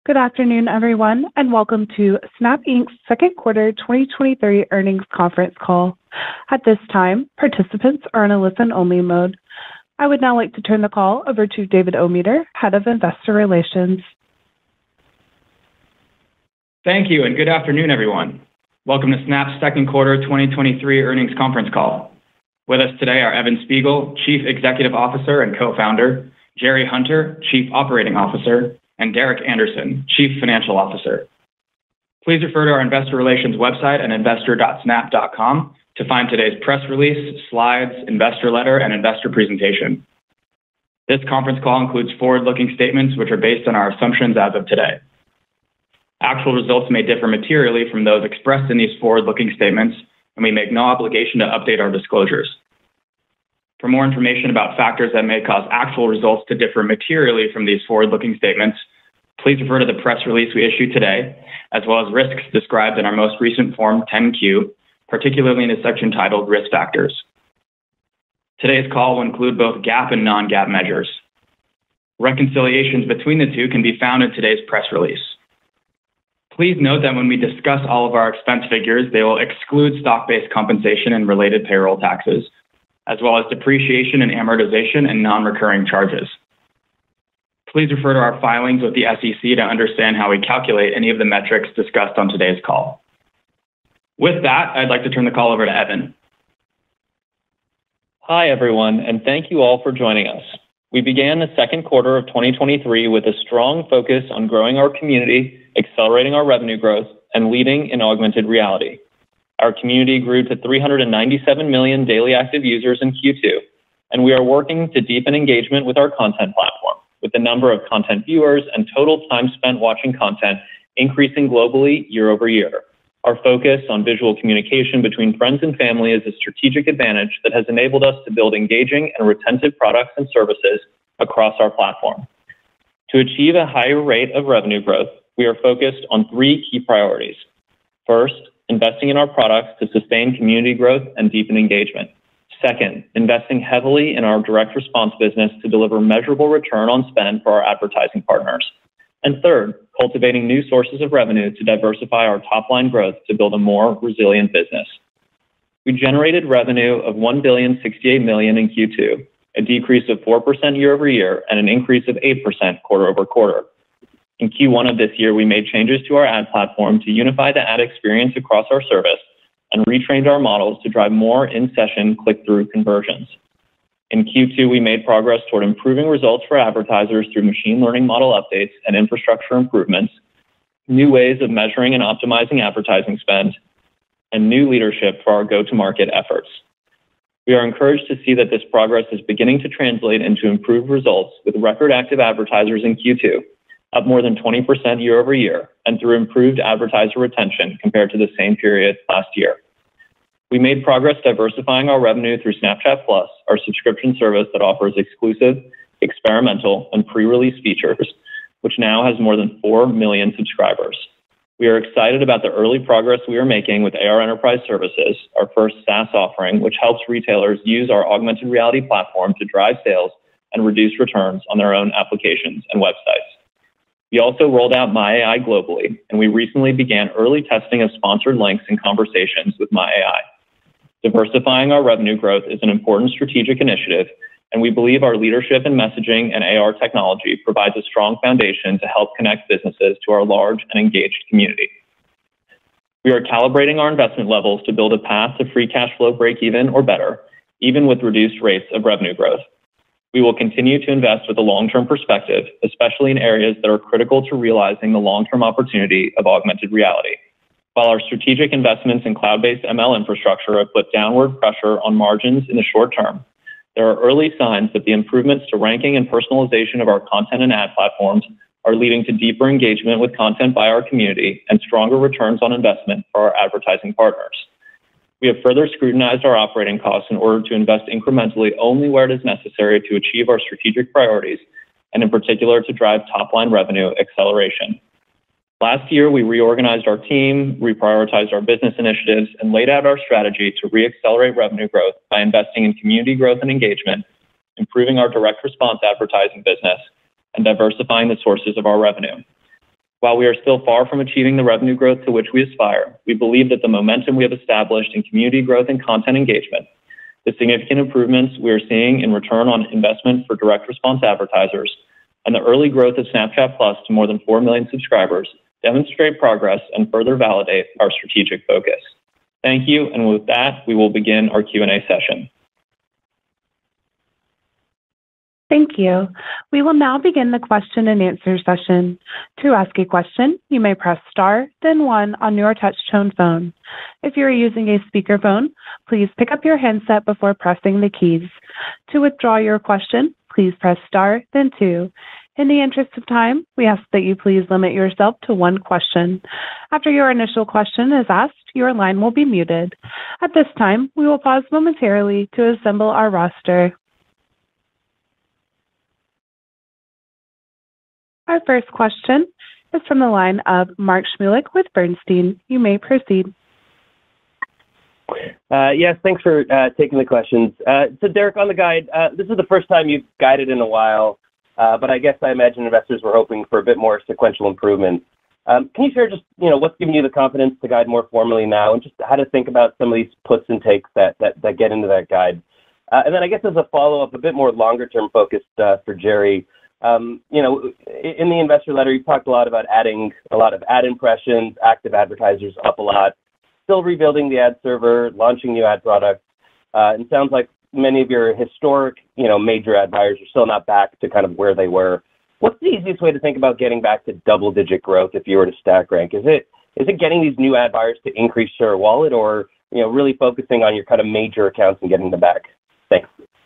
Good afternoon, everyone, and welcome to Snap Inc.'s second quarter 2023 earnings conference call. At this time, participants are in a listen-only mode. I would now like to turn the call over to David Ometer, Head of Investor Relations. Thank you, and good afternoon, everyone. Welcome to Snap's second quarter 2023 earnings conference call. With us today are Evan Spiegel, Chief Executive Officer and Co-founder, Jerry Hunter, Chief Operating Officer, and Derek Anderson, Chief Financial Officer. Please refer to our investor relations website at investor.snap.com to find today's press release, slides, investor letter, and investor presentation. This conference call includes forward-looking statements which are based on our assumptions as of today. Actual results may differ materially from those expressed in these forward-looking statements, and we make no obligation to update our disclosures. For more information about factors that may cause actual results to differ materially from these forward-looking statements, please refer to the press release we issued today, as well as risks described in our most recent Form 10-Q, particularly in the section titled Risk Factors. Today's call will include both GAAP and non-GAAP measures. Reconciliations between the two can be found in today's press release. Please note that when we discuss all of our expense figures, they will exclude stock-based compensation and related payroll taxes, as well as depreciation and amortization and non-recurring charges. Please refer to our filings with the SEC to understand how we calculate any of the metrics discussed on today's call. With that, I'd like to turn the call over to Evan. Hi, everyone, and thank you all for joining us. We began the second quarter of 2023 with a strong focus on growing our community, accelerating our revenue growth, and leading in augmented reality. Our community grew to 397 million daily active users in Q2, and we are working to deepen engagement with our content platform, with the number of content viewers and total time spent watching content increasing globally year over year. Our focus on visual communication between friends and family is a strategic advantage that has enabled us to build engaging and retentive products and services across our platform. To achieve a higher rate of revenue growth, we are focused on three key priorities. First, investing in our products to sustain community growth and deepen engagement. Second, investing heavily in our direct response business to deliver measurable return on spend for our advertising partners. And third, cultivating new sources of revenue to diversify our top-line growth to build a more resilient business. We generated revenue of $1,068 million in Q2, a decrease of 4% year over year and an increase of 8% quarter over quarter. In Q1 of this year, we made changes to our ad platform to unify the ad experience across our service and retrained our models to drive more in-session click-through conversions. In Q2, we made progress toward improving results for advertisers through machine learning model updates and infrastructure improvements, new ways of measuring and optimizing advertising spend, and new leadership for our go-to-market efforts. We are encouraged to see that this progress is beginning to translate into improved results with record active advertisers in Q2, up more than 20% year over year, and through improved advertiser retention compared to the same period last year. We made progress diversifying our revenue through Snapchat Plus, our subscription service that offers exclusive, experimental, and pre-release features, which now has more than 4 million subscribers. We are excited about the early progress we are making with AR Enterprise Services, our first SaaS offering, which helps retailers use our augmented reality platform to drive sales and reduce returns on their own applications and websites. We also rolled out My AI globally, and we recently began early testing of sponsored links and conversations with My AI. Diversifying our revenue growth is an important strategic initiative, and we believe our leadership in messaging and AR technology provides a strong foundation to help connect businesses to our large and engaged community. We are calibrating our investment levels to build a path to free cash flow break-even or better, even with reduced rates of revenue growth. We will continue to invest with a long-term perspective, especially in areas that are critical to realizing the long-term opportunity of augmented reality. While our strategic investments in cloud-based ML infrastructure have put downward pressure on margins in the short term, there are early signs that the improvements to ranking and personalization of our content and ad platforms are leading to deeper engagement with content by our community and stronger returns on investment for our advertising partners. We have further scrutinized our operating costs in order to invest incrementally only where it is necessary to achieve our strategic priorities, and in particular to drive top-line revenue acceleration. Last year, we reorganized our team, reprioritized our business initiatives, and laid out our strategy to re-accelerate revenue growth by investing in community growth and engagement, improving our direct response advertising business, and diversifying the sources of our revenue. While we are still far from achieving the revenue growth to which we aspire, we believe that the momentum we have established in community growth and content engagement, the significant improvements we are seeing in return on investment for direct response advertisers, and the early growth of Snapchat Plus to more than 4 million subscribers demonstrate progress and further validate our strategic focus. Thank you, and with that, we will begin our Q&A session. Thank you. We will now begin the question and answer session. To ask a question, you may press star, then 1 on your touch-tone phone. If you are using a speakerphone, please pick up your handset before pressing the keys. To withdraw your question, please press star, then 2. In the interest of time, we ask that you please limit yourself to 1 question. After your initial question is asked, your line will be muted. At this time, we will pause momentarily to assemble our roster. Our first question is from the line of Mark Shmulik with Bernstein. You may proceed. Yes, thanks for taking the questions. So Derek, on the guide, this is the first time you've guided in a while, but I guess I imagine investors were hoping for a bit more sequential improvement. Can you share just, what's giving you the confidence to guide more formally now, and just how to think about some of these puts and takes that get into that guide? And then I guess as a follow-up, a bit more longer-term focused for Jerry, in the investor letter, you talked a lot about adding a lot of ad impressions, active advertisers up a lot, still rebuilding the ad server, launching new ad products. And it sounds like many of your historic, major ad buyers are still not back to kind of where they were. What's the easiest way to think about getting back to double-digit growth if you were to stack rank? Is it getting these new ad buyers to increase share of wallet, or really focusing on your kind of major accounts and getting them back? Thanks.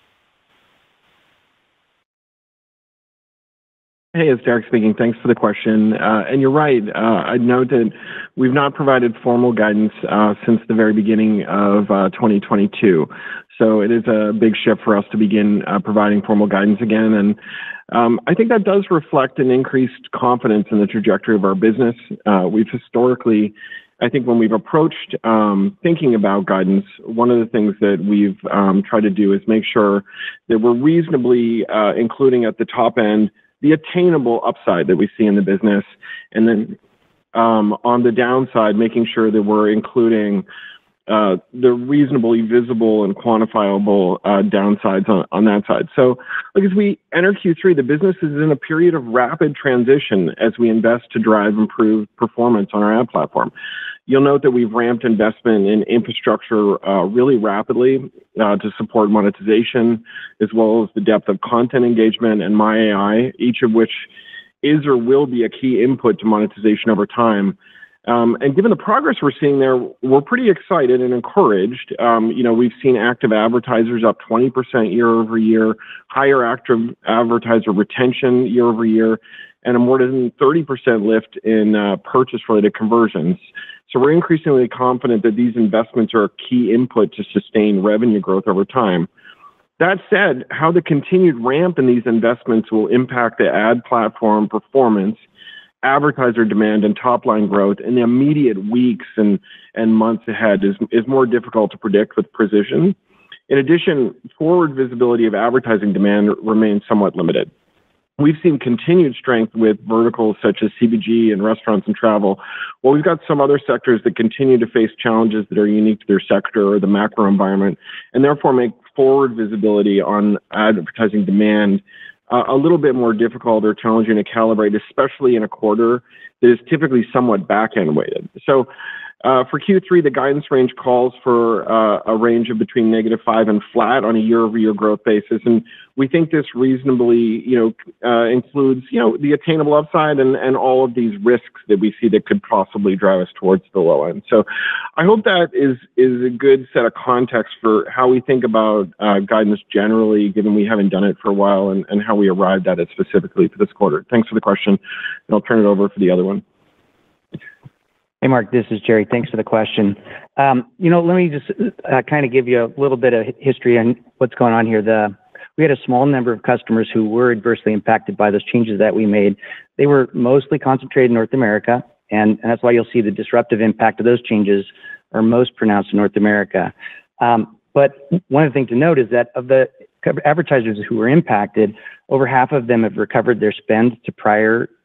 Hey, it's Derek speaking. Thanks for the question. And you're right. I'd note that we've not provided formal guidance since the very beginning of 2022. So it is a big shift for us to begin providing formal guidance again. And I think that does reflect an increased confidence in the trajectory of our business. We've historically, I think when we've approached thinking about guidance, one of the things that we've tried to do is make sure that we're reasonably including at the top end the attainable upside that we see in the business, and then on the downside, making sure that we're including the reasonably visible and quantifiable downsides on that side. So, as we enter Q3, the business is in a period of rapid transition as we invest to drive improved performance on our ad platform. You'll note that we've ramped investment in infrastructure really rapidly to support monetization, as well as the depth of content engagement and MyAI, each of which is or will be a key input to monetization over time. And given the progress we're seeing there, we're pretty excited and encouraged. We've seen active advertisers up 20% year over year, higher active advertiser retention year over year, and a more than 30% lift in purchase-related conversions. So we're increasingly confident that these investments are a key input to sustain revenue growth over time. That said, how the continued ramp in these investments will impact the ad platform performance, advertiser demand, and top-line growth in the immediate weeks and months ahead is more difficult to predict with precision. In addition, forward visibility of advertising demand remains somewhat limited. We've seen continued strength with verticals such as CPG and restaurants and travel, while we've got some other sectors that continue to face challenges that are unique to their sector or the macro environment, and therefore make forward visibility on advertising demand a little bit more difficult or challenging to calibrate, especially in a quarter that is typically somewhat back-end weighted. So for Q3, the guidance range calls for a range of between -5 and flat on a year-over-year growth basis. And we think this reasonably, includes, the attainable upside and all of these risks that we see that could possibly drive us towards the low end. So I hope that is a good set of context for how we think about guidance generally, given we haven't done it for a while, and how we arrived at it specifically for this quarter. Thanks for the question. And I'll turn it over for the other one. Hey, Mark, this is Jerry. Thanks for the question. Let me just kind of give you a little bit of history on what's going on here. We had a small number of customers who were adversely impacted by those changes that we made. They were mostly concentrated in North America, and that's why you'll see the disruptive impact of those changes are most pronounced in North America. But one of the things to note is that of the advertisers who were impacted, over half of them have recovered their spend to prior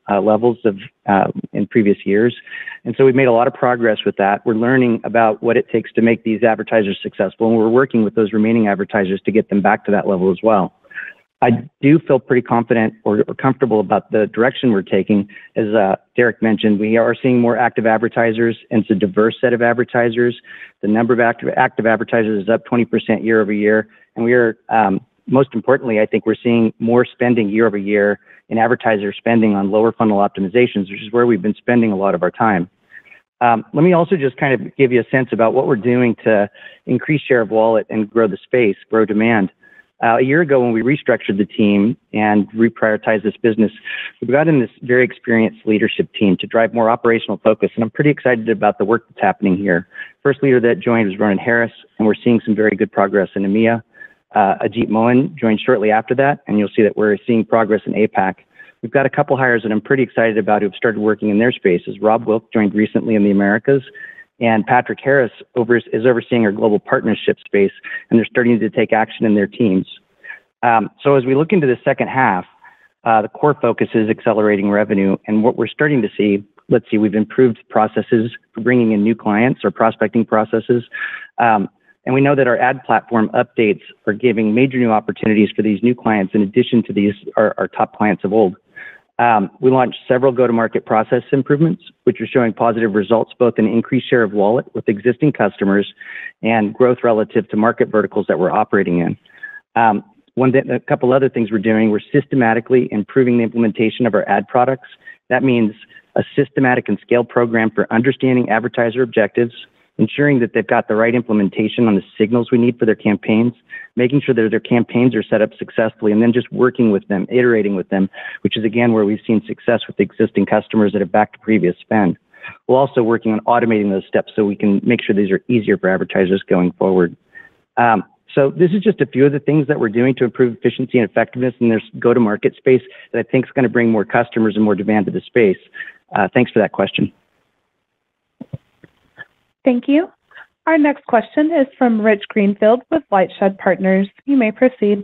levels of in previous years. And so we've made a lot of progress with that. We're learning about what it takes to make these advertisers successful, and we're working with those remaining advertisers to get them back to that level as well. I do feel pretty confident or comfortable about the direction we're taking. As Derek mentioned, we are seeing more active advertisers, and it's a diverse set of advertisers. The number of active advertisers is up 20% year over year, and we are, most importantly, I think we're seeing more spending year over year in advertiser spending on lower funnel optimizations, which is where we've been spending a lot of our time. Let me also just kind of give you a sense about what we're doing to increase share of wallet and grow the space, grow demand. A year ago, when we restructured the team and reprioritized this business, we got in this very experienced leadership team to drive more operational focus, and I'm pretty excited about the work that's happening here. First leader that joined was Ronan Harris, and we're seeing some very good progress in EMEA. Ajit Mohan joined shortly after that, and you'll see that we're seeing progress in APAC. We've got a couple hires that I'm pretty excited about who've started working in their spaces. Rob Wilk joined recently in the Americas, and Patrick Harris is overseeing our global partnership space, and they're starting to take action in their teams. So as we look into the second half, the core focus is accelerating revenue, and what we're starting to see, we've improved processes for bringing in new clients or prospecting processes, and we know that our ad platform updates are giving major new opportunities for these new clients in addition to these our top clients of old. We launched several go-to-market process improvements, which are showing positive results, both in increased share of wallet with existing customers and growth relative to market verticals that we're operating in. A couple other things we're doing, we're systematically improving the implementation of our ad products. That means a systematic and scaled program for understanding advertiser objectives, ensuring that they've got the right implementation on the signals we need for their campaigns, making sure that their campaigns are set up successfully, and then just working with them, iterating with them, which is, again, where we've seen success with existing customers that have backed to previous spend. We're also working on automating those steps so we can make sure these are easier for advertisers going forward. So this is just a few of the things that we're doing to improve efficiency and effectiveness in their go-to-market space that I think is going to bring more customers and more demand to the space. Thanks for that question. Thank you. Our next question is from Rich Greenfield with LightShed Partners. You may proceed.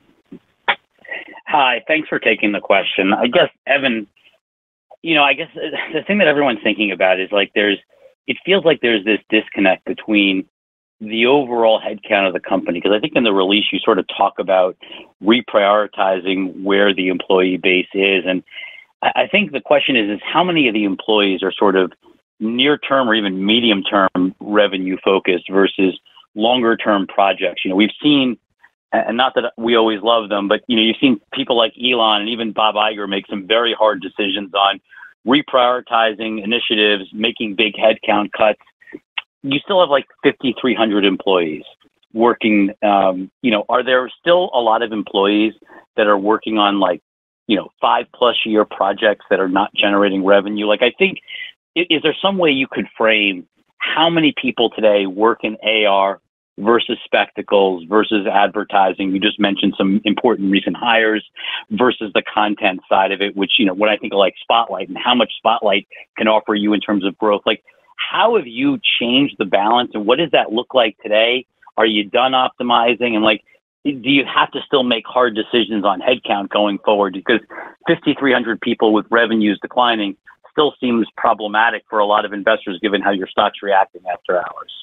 Hi, thanks for taking the question. I guess, Evan, I guess the thing that everyone's thinking about is it feels like there's this disconnect between the overall headcount of the company, because I think in the release you sort of talk about reprioritizing where the employee base is. And I think the question is how many of the employees are sort of near-term or even medium-term revenue focused versus longer-term projects? We've seen, and not that we always love them, but you've seen people like Elon and even Bob Iger make some very hard decisions on reprioritizing initiatives, making big headcount cuts. You still have 5,300 employees working. Are there still a lot of employees that are working on 5+ year projects that are not generating revenue? I think, is there some way you could frame how many people today work in AR versus spectacles versus advertising? You just mentioned some important recent hires versus the content side of it, which, when I think of Spotlight and how much Spotlight can offer you in terms of growth, how have you changed the balance, and what does that look like today? Are you done optimizing? And do you have to still make hard decisions on headcount going forward? Because 5,300 people with revenues declining still seems problematic for a lot of investors, given how your stock's reacting after hours.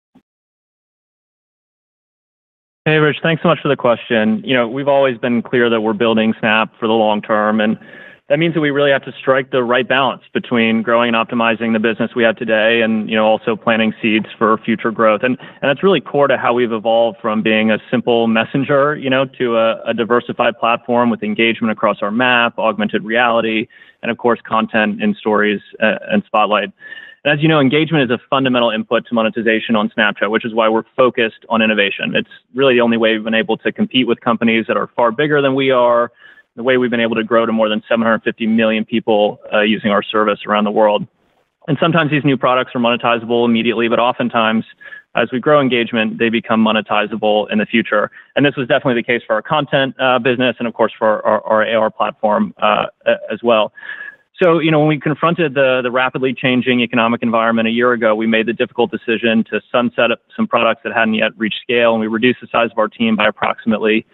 Hey, Rich, thanks so much for the question. We've always been clear that we're building Snap for the long term, and that means that we really have to strike the right balance between growing and optimizing the business we have today and, also planting seeds for future growth. And that's really core to how we've evolved from being a simple messenger, to a diversified platform with engagement across our map, augmented reality, and of course, content in Stories and Spotlight. And as you know, engagement is a fundamental input to monetization on Snapchat, which is why we're focused on innovation. It's really the only way we've been able to compete with companies that are far bigger than we are, the way we've been able to grow to more than 750 million people using our service around the world. And sometimes these new products are monetizable immediately, but oftentimes, as we grow engagement, they become monetizable in the future. And this was definitely the case for our content business and, of course, for our AR platform as well. So, when we confronted the rapidly changing economic environment a year ago, we made the difficult decision to sunset some products that hadn't yet reached scale, and we reduced the size of our team by approximately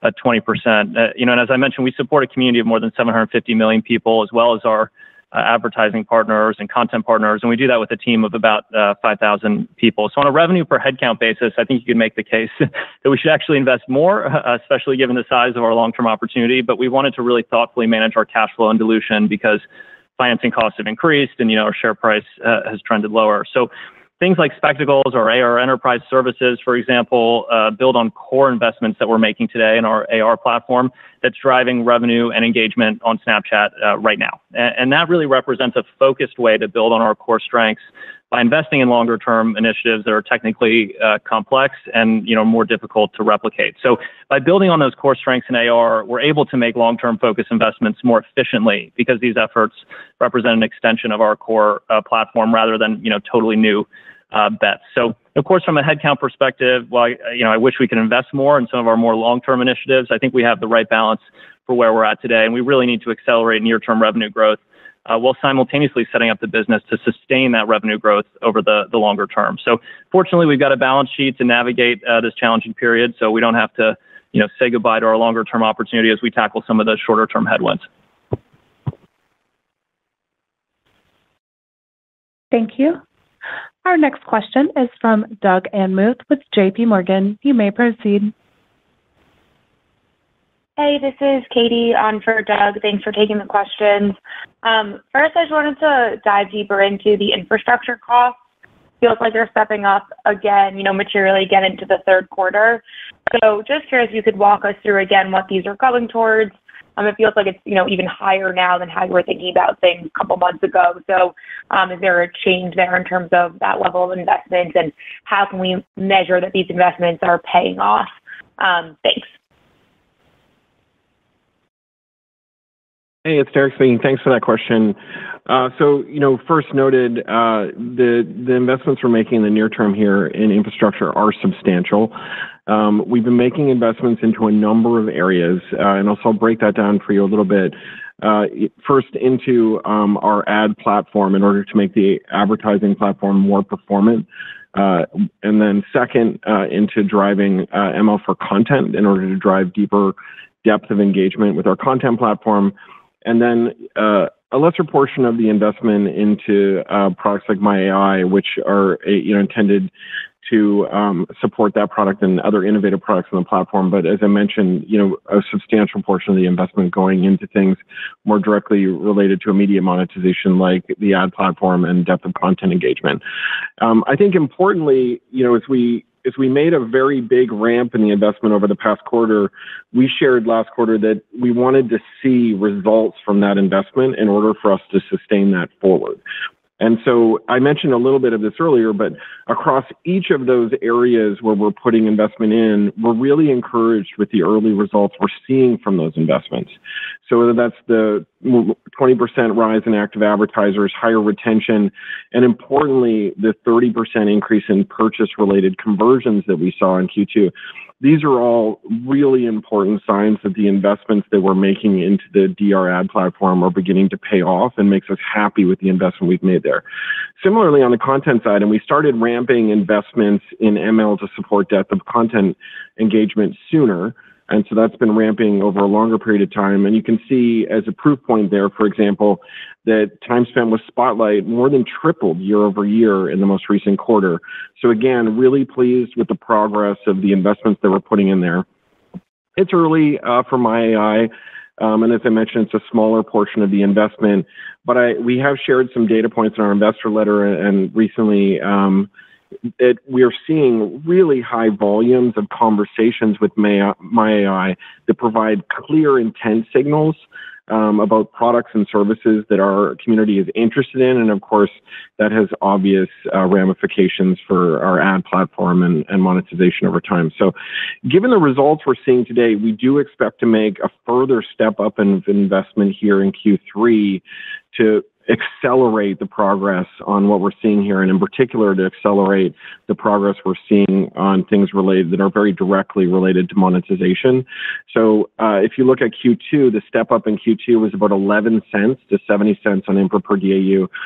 20%. And as I mentioned, we support a community of more than 750 million people, as well as our advertising partners and content partners, and we do that with a team of about 5,000 people. So on a revenue per headcount basis, I think you could make the case that we should actually invest more, especially given the size of our long-term opportunity. But we wanted to really thoughtfully manage our cash flow and dilution because financing costs have increased and our share price has trended lower. So things like Spectacles or AR Enterprise Services, for example, build on core investments that we're making today in our AR platform that's driving revenue and engagement on Snapchat right now. And that really represents a focused way to build on our core strengths by investing in longer term initiatives that are technically complex and more difficult to replicate. So by building on those core strengths in AR, we're able to make long-term focus investments more efficiently because these efforts represent an extension of our core platform rather than totally new bets. So of course, from a headcount perspective, while I wish we could invest more in some of our more long-term initiatives, I think we have the right balance for where we're at today, and we really need to accelerate near-term revenue growth while simultaneously setting up the business to sustain that revenue growth over the longer term. So fortunately, we've got a balance sheet to navigate this challenging period, so we don't have to say goodbye to our longer-term opportunity as we tackle some of the shorter-term headwinds. Thank you. Our next question is from Doug Anmuth with JP Morgan. You may proceed. Hey, this is Katie on for Doug. Thanks for taking the questions. First, I just wanted to dive deeper into the infrastructure costs. Feels like they're stepping up again, materially again into the third quarter. So just curious if you could walk us through again what these are going towards. It feels like it's, even higher now than how you were thinking about things a couple months ago. So is there a change there in terms of that level of investments, and how can we measure that these investments are paying off? Thanks. Hey, it's Derek speaking. Thanks for that question. First noted, the investments we're making in the near term here in infrastructure are substantial. We've been making investments into a number of areas, and I'll break that down for you a little bit. First, into our ad platform in order to make the advertising platform more performant. And then second, into driving ML for content in order to drive deeper depth of engagement with our content platform. And then a lesser portion of the investment into products like My AI, which are intended to support that product and other innovative products on the platform. But as I mentioned, a substantial portion of the investment going into things more directly related to immediate monetization, like the ad platform and depth of content engagement. I think importantly, as we made a very big ramp in the investment over the past quarter, we shared last quarter that we wanted to see results from that investment in order for us to sustain that forward. And so I mentioned a little bit of this earlier, but across each of those areas where we're putting investment in, we're really encouraged with the early results we're seeing from those investments. So whether that's the 20% rise in active advertisers, higher retention, and importantly, the 30% increase in purchase-related conversions that we saw in Q2, these are all really important signs that the investments that we're making into the DR ad platform are beginning to pay off and makes us happy with the investment we've made there. Similarly, on the content side, and we started ramping investments in ML to support depth of content engagement sooner. And so that's been ramping over a longer period of time. And you can see as a proof point there, for example, that time spent with Spotlight more than tripled year over year in the most recent quarter. So again, really pleased with the progress of the investments that we're putting in there. It's early for My AI. And as I mentioned, it's a smaller portion of the investment. But we have shared some data points in our investor letter and recently that we are seeing really high volumes of conversations with My AI that provide clear intent signals about products and services that our community is interested in. And of course, that has obvious ramifications for our ad platform and monetization over time. So given the results we're seeing today, we do expect to make a further step up in investment here in Q3 to accelerate the progress on what we're seeing here, and in particular to accelerate the progress we're seeing on things related that are very directly related to monetization. So if you look at Q2, the step up in Q2 was about 11 cents to 70 cents on input per DAU.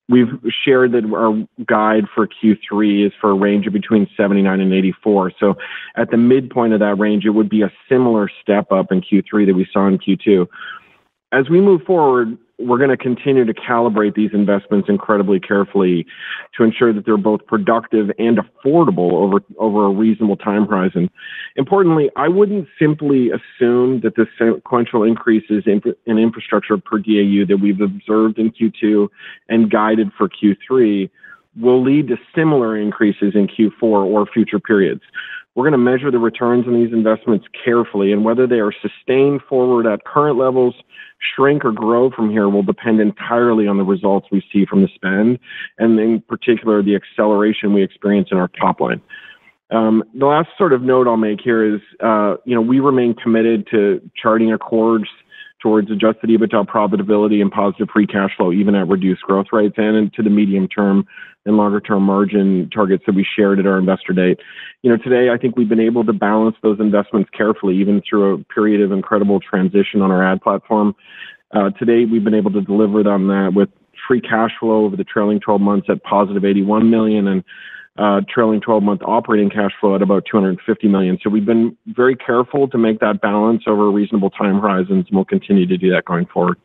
we've shared that our guide for Q3 is for a range of between 79 and 84. So at the midpoint of that range, it would be a similar step up in Q3 that we saw in Q2. As we move forward, we're going to continue to calibrate these investments incredibly carefully to ensure that they're both productive and affordable over a reasonable time horizon. Importantly, I wouldn't simply assume that the sequential increases in infrastructure per DAU that we've observed in Q2 and guided for Q3 will lead to similar increases in Q4 or future periods. We're going to measure the returns on these investments carefully, and whether they are sustained forward at current levels, shrink, or grow from here will depend entirely on the results we see from the spend, and in particular, the acceleration we experience in our top line. The last sort of note I'll make here is, we remain committed to charting a course towards adjusted EBITDA profitability and positive free cash flow, even at reduced growth rates, and into the medium term and longer term margin targets that we shared at our investor day. Today, I think we've been able to balance those investments carefully, even through a period of incredible transition on our ad platform. Today, we've been able to deliver on that with free cash flow over the trailing 12 months at positive 81 million and trailing 12-month operating cash flow at about 250 million. So we've been very careful to make that balance over reasonable time horizons, and we'll continue to do that going forward.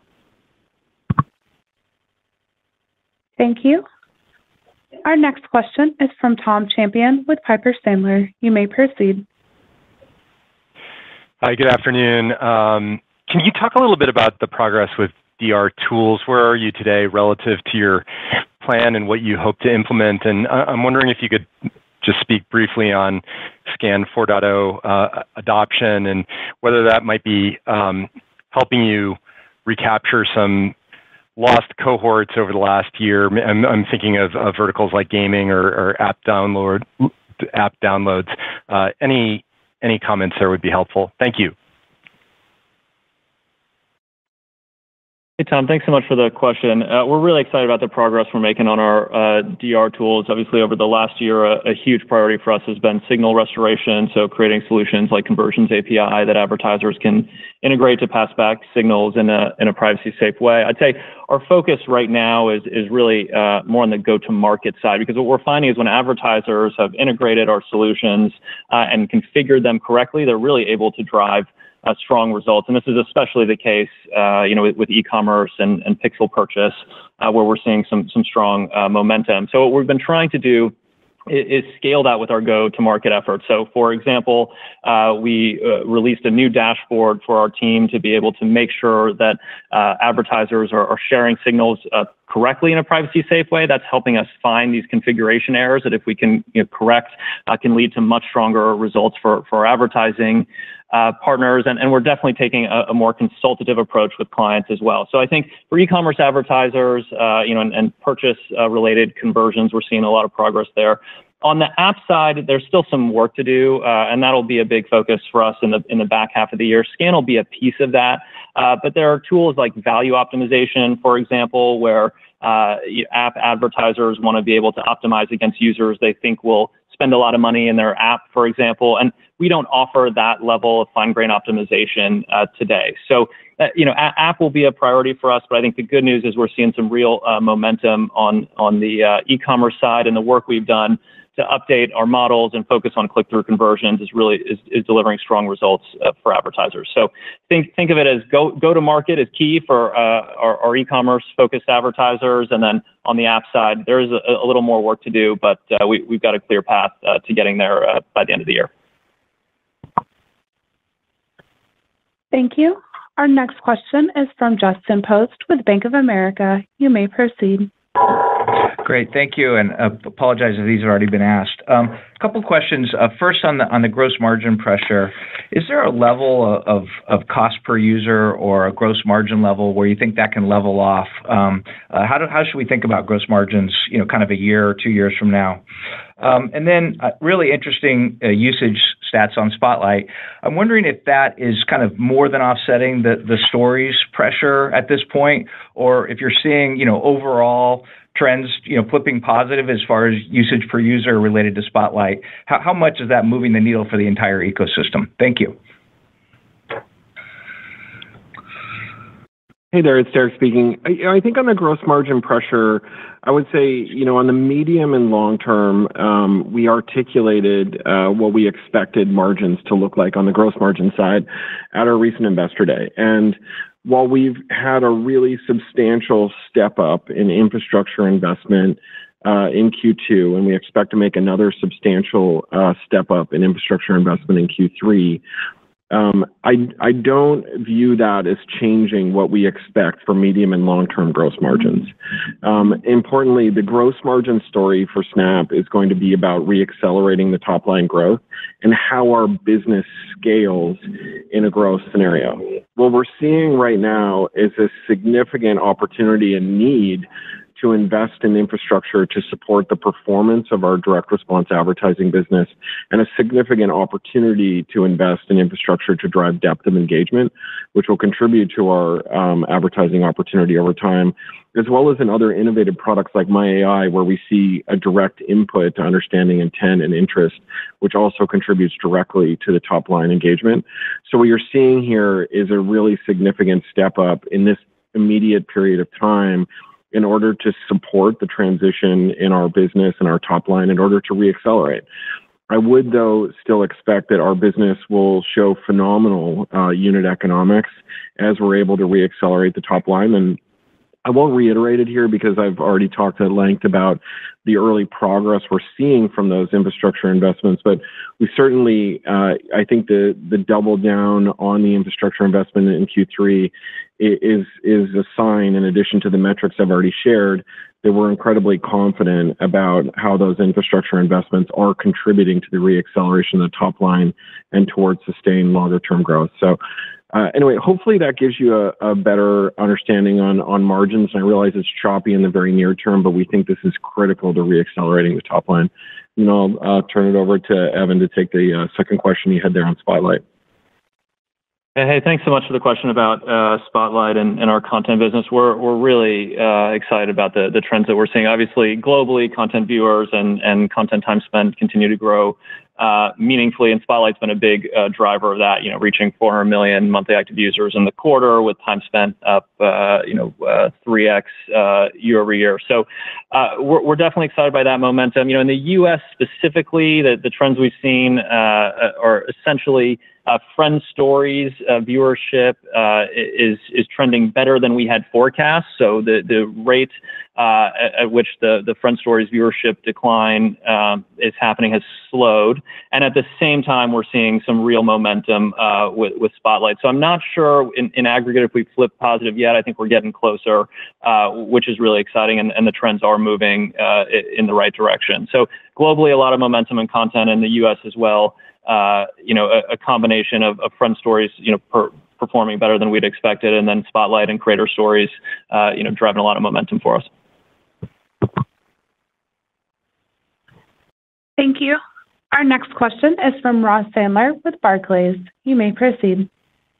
Thank you. Our next question is from Tom Champion with Piper Sandler. You may proceed. Hi, good afternoon. Can you talk a little bit about the progress with DR tools? Where are you today relative to your plan and what you hope to implement? And I'm wondering if you could just speak briefly on Scan 4.0 adoption and whether that might be helping you recapture some lost cohorts over the last year. I'm thinking of verticals like gaming or app downloads. Any comments there would be helpful. Thank you. Hey, Tom, thanks so much for the question. We're really excited about the progress we're making on our DR tools. Obviously, over the last year, a huge priority for us has been signal restoration, so creating solutions like Conversions API that advertisers can integrate to pass back signals in a privacy-safe way. I'd say our focus right now is really more on the go-to-market side, because what we're finding is when advertisers have integrated our solutions and configured them correctly, they're really able to drive strong results. And this is especially the case, with e-commerce and pixel purchase, where we're seeing some strong momentum. So what we've been trying to do is scale that with our go-to-market efforts. So, for example, we released a new dashboard for our team to be able to make sure that advertisers are sharing signals correctly in a privacy-safe way. That's helping us find these configuration errors that, if we can correct, can lead to much stronger results for our advertising partners, and we're definitely taking a more consultative approach with clients as well. So I think for e-commerce advertisers, and purchase-related conversions, we're seeing a lot of progress there. On the app side, there's still some work to do, and that'll be a big focus for us in the back half of the year. Scan will be a piece of that, but there are tools like value optimization, for example, where app advertisers want to be able to optimize against users they think will spend a lot of money in their app, for example, and we don't offer that level of fine-grained optimization today. So, app will be a priority for us, but I think the good news is we're seeing some real momentum on the e-commerce side, and the work we've done to update our models and focus on click-through conversions is delivering strong results for advertisers. So think of it as go-to-market is key for our e-commerce focused advertisers, and then on the app side, there is a little more work to do, but we've got a clear path to getting there by the end of the year. Thank you. Our next question is from Justin Post with Bank of America. You may proceed. Great, thank you, and apologize if these have already been asked. A couple questions. First, on the gross margin pressure, is there a level of cost per user or a gross margin level where you think that can level off? How should we think about gross margins, kind of a year or 2 years from now? And then really interesting usage stats on Spotlight. I'm wondering if that is kind of more than offsetting the stories pressure at this point, or if you're seeing, overall trends, flipping positive as far as usage per user related to Spotlight. How much is that moving the needle for the entire ecosystem? Thank you. Hey there, it's Derek speaking. I think on the gross margin pressure, I would say, on the medium and long term, we articulated what we expected margins to look like on the gross margin side at our recent Investor Day. And while we've had a really substantial step up in infrastructure investment in Q2, and we expect to make another substantial step up in infrastructure investment in Q3, I don't view that as changing what we expect for medium and long-term gross margins. Importantly, the gross margin story for Snap is going to be about reaccelerating the top line growth and how our business scales in a growth scenario. What we're seeing right now is a significant opportunity and need to invest in infrastructure to support the performance of our direct response advertising business, and a significant opportunity to invest in infrastructure to drive depth of engagement, which will contribute to our advertising opportunity over time, as well as in other innovative products like My AI, where we see a direct input to understanding intent and interest, which also contributes directly to the top line engagement. So what you're seeing here is a really significant step up in this immediate period of time in order to support the transition in our business and our top line in order to reaccelerate. I would, though, still expect that our business will show phenomenal unit economics as we're able to reaccelerate the top line. And I won't reiterate it here because I've already talked at length about the early progress we're seeing from those infrastructure investments. But we certainly, I think the double down on the infrastructure investment in Q3 is a sign, in addition to the metrics I've already shared, that we're incredibly confident about how those infrastructure investments are contributing to the reacceleration of the top line and towards sustained longer term growth. So anyway, hopefully that gives you a better understanding on margins. I realize it's choppy in the very near term, but we think this is critical to reaccelerating the top line. I'll turn it over to Evan to take the second question you had there on Spotlight. Hey, thanks so much for the question about Spotlight and our content business. We're really excited about the trends that we're seeing. Obviously, globally, content viewers and content time spent continue to grow meaningfully, and Spotlight's been a big driver of that. Reaching 400 million monthly active users in the quarter, with time spent up 3x year over year. So we're definitely excited by that momentum. In the U.S. specifically, the trends we've seen are essentially Friend Stories viewership is trending better than we had forecast. So the rate at which the Friend Stories viewership decline is happening has slowed, and at the same time we're seeing some real momentum with Spotlight. So I'm not sure in aggregate if we've flipped positive yet. I think we're getting closer, which is really exciting, and the trends are moving in the right direction. So globally, a lot of momentum in content in the U.S. as well. A combination of Friend Stories, performing better than we'd expected, and then Spotlight and Creator Stories, driving a lot of momentum for us. Thank you. Our next question is from Ross Sandler with Barclays. You may proceed.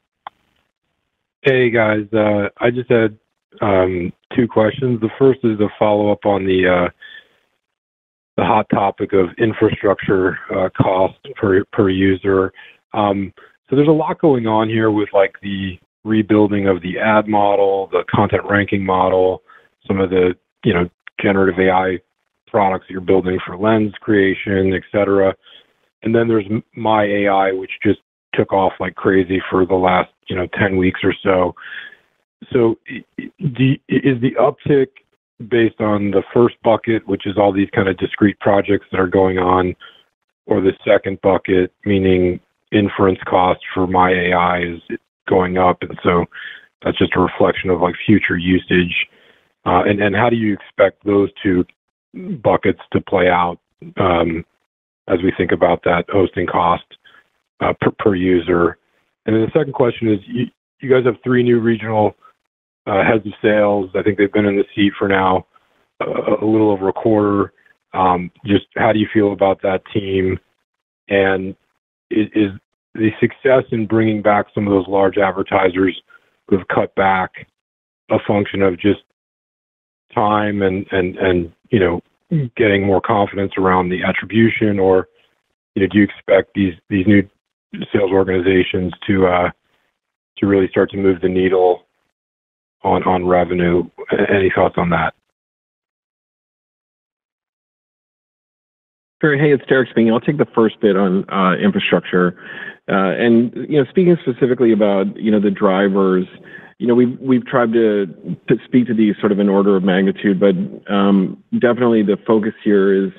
Hey guys, I just had two questions. The first is a follow-up on the hot topic of infrastructure cost per user. So there's a lot going on here with like the rebuilding of the ad model, the content ranking model, some of the generative AI products that you're building for Lens creation, etc. And then there's My AI, which just took off like crazy for the last 10 weeks or so. So is the uptick based on the first bucket, which is all these kind of discrete projects that are going on, or the second bucket, meaning inference cost for My AI is going up, and so that's just a reflection of like future usage? And how do you expect those two buckets to play out as we think about that hosting cost per user? And then the second question is, you guys have 3 new regional heads of sales. I think they've been in the seat for now a little over a quarter. Just how do you feel about that team? And is the success in bringing back some of those large advertisers who have cut back a function of just time and getting more confidence around the attribution, or do you expect these new sales organizations to really start to move the needle on revenue. Any thoughts on that? Sure. Hey, it's Derek speaking. I'll take the first bit on infrastructure. And, speaking specifically about, the drivers, we've tried to speak to these sort of in order of magnitude, but definitely the focus here is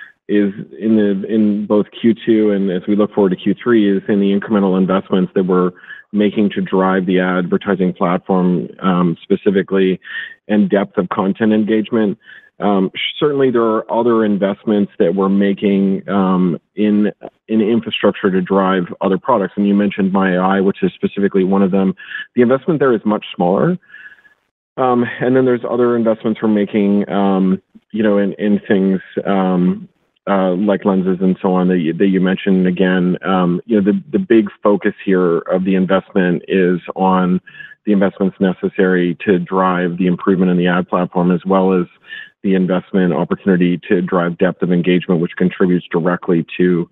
in both Q2 and as we look forward to Q3 is in the incremental investments that we're making to drive the advertising platform specifically and depth of content engagement. Certainly, there are other investments that we're making in infrastructure to drive other products. And you mentioned MyAI, which is specifically one of them. The investment there is much smaller. And then there's other investments we're making, in things like lenses and so on that you mentioned. Again, the big focus here of the investment is on the investments necessary to drive the improvement in the ad platform, as well as the investment opportunity to drive depth of engagement, which contributes directly to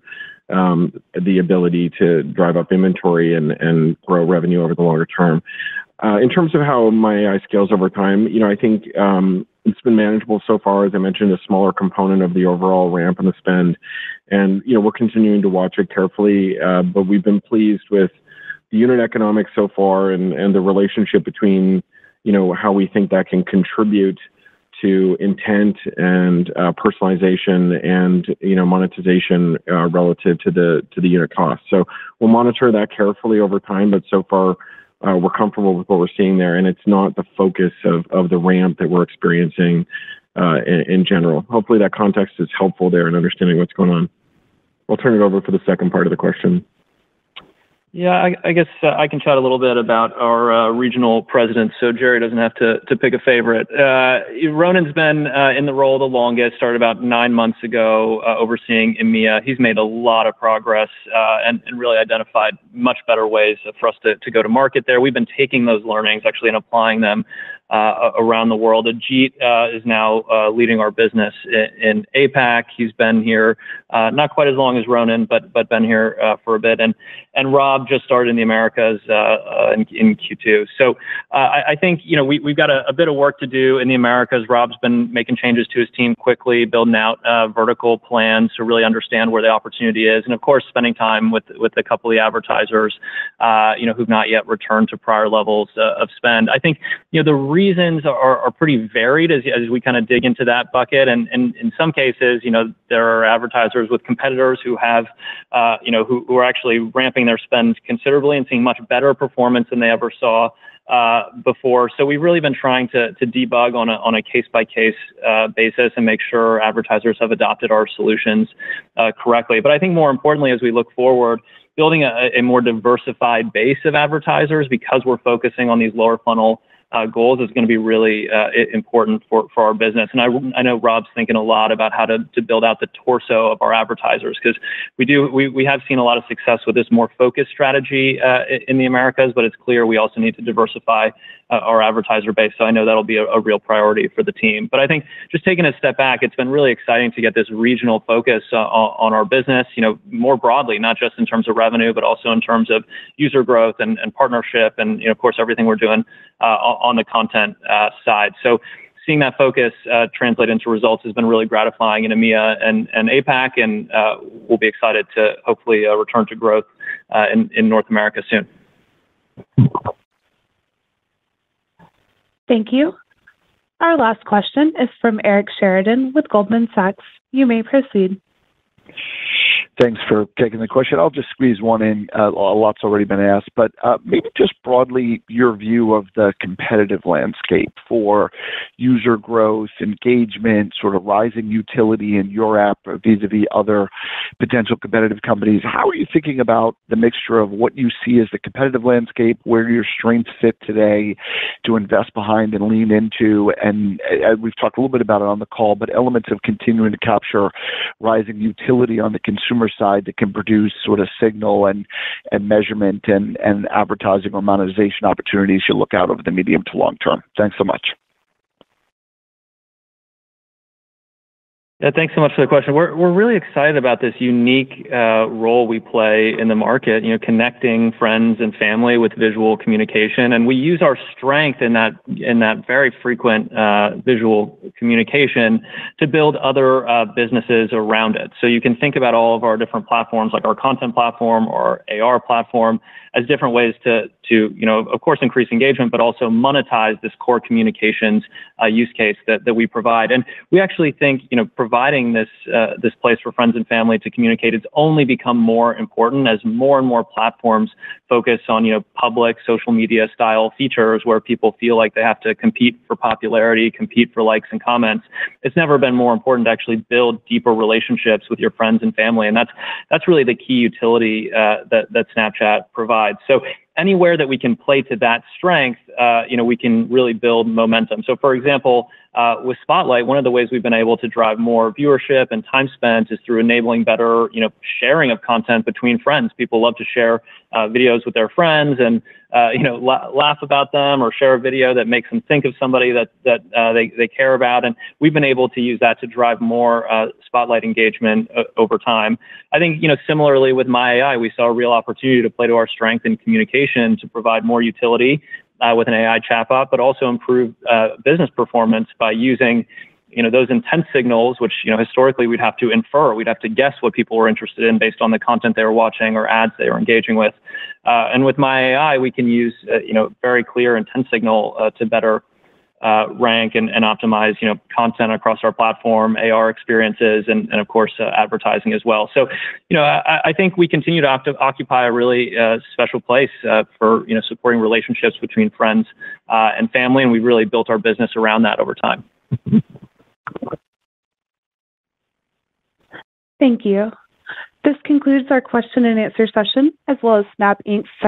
the ability to drive up inventory and grow revenue over the longer term. In terms of how MyAI scales over time, I think it's been manageable so far. As I mentioned, a smaller component of the overall ramp and the spend. And, we're continuing to watch it carefully, but we've been pleased with the unit economics so far and the relationship between, how we think that can contribute to intent and personalization and monetization relative to the unit cost. So we'll monitor that carefully over time, but so far we're comfortable with what we're seeing there, and it's not the focus of the ramp that we're experiencing in general. Hopefully that context is helpful there in understanding what's going on. I'll turn it over for the second part of the question. Yeah, I guess I can chat a little bit about our regional presidents, so Jerry doesn't have to pick a favorite. Ronan's been in the role the longest, started about 9 months ago, overseeing EMEA. He's made a lot of progress and really identified much better ways for us to go to market there. We've been taking those learnings actually and applying them around the world. Ajit is now leading our business in APAC. He's been here not quite as long as Ronan, but been here for a bit. And Rob just started in the Americas in Q2. So I think we've got a bit of work to do in the Americas. Rob's been making changes to his team quickly, building out vertical plans to really understand where the opportunity is, and of course spending time with a couple of the advertisers who've not yet returned to prior levels of spend. I think the reasons are pretty varied as we kind of dig into that bucket, and in some cases there are advertisers with competitors who have who are actually ramping their spend considerably and seeing much better performance than they ever saw before. So we've really been trying to debug on a case-by-case basis and make sure advertisers have adopted our solutions correctly. But I think more importantly, as we look forward, building a more diversified base of advertisers, because we're focusing on these lower funnel goals, is going to be really important for our business. And I know Rob's thinking a lot about how to build out the torso of our advertisers, because we have seen a lot of success with this more focused strategy in the Americas, but it's clear we also need to diversify our advertiser base. So I know that'll be a real priority for the team. But I think just taking a step back, it's been really exciting to get this regional focus on our business, more broadly, not just in terms of revenue, but also in terms of user growth and partnership, and of course everything we're doing on the content side. So seeing that focus translate into results has been really gratifying in EMEA and APAC, and we'll be excited to hopefully return to growth in North America soon. Thank you. Our last question is from Eric Sheridan with Goldman Sachs. You may proceed. Thanks for taking the question. I'll just squeeze one in. A lot's already been asked, but maybe just broadly your view of the competitive landscape for user growth, engagement, sort of rising utility in your app vis-a-vis other potential competitive companies. How are you thinking about the mixture of what you see as the competitive landscape, where your strengths sit today to invest behind and lean into? And we've talked a little bit about it on the call, but elements of continuing to capture rising utility on the consumer side that can produce sort of signal and measurement and advertising or monetization opportunities you look out over the medium to long term. Thanks so much. Yeah, thanks so much for the question. We're really excited about this unique role we play in the market, connecting friends and family with visual communication. And we use our strength in that very frequent visual communication to build other businesses around it. So you can think about all of our different platforms, like our content platform or AR platform, as different ways to of course, increase engagement, but also monetize this core communications use case that we provide. And we actually think, providing this place for friends and family to communicate has only become more important as more and more platforms focus on, public social media style features where people feel like they have to compete for popularity, compete for likes and comments. It's never been more important to actually build deeper relationships with your friends and family. And that's really the key utility that Snapchat provides. So anywhere that we can play to that strength, we can really build momentum. So for example, with Spotlight, one of the ways we've been able to drive more viewership and time spent is through enabling better, sharing of content between friends. People love to share videos with their friends and, laugh about them or share a video that makes them think of somebody that they care about. And we've been able to use that to drive more Spotlight engagement over time. I think, similarly with My AI, we saw a real opportunity to play to our strength in communication to provide more utility with an AI chatbot, but also improve business performance by using, those intent signals, which, historically we'd have to infer, we'd have to guess what people were interested in based on the content they were watching or ads they were engaging with. And with My AI, we can use, very clear intent signal to better rank and optimize, content across our platform, AR experiences, and of course, advertising as well. So, I think we continue to occupy a really special place for, supporting relationships between friends and family, and we've really built our business around that over time. Thank you. This concludes our question and answer session, as well as Snap Inc.'s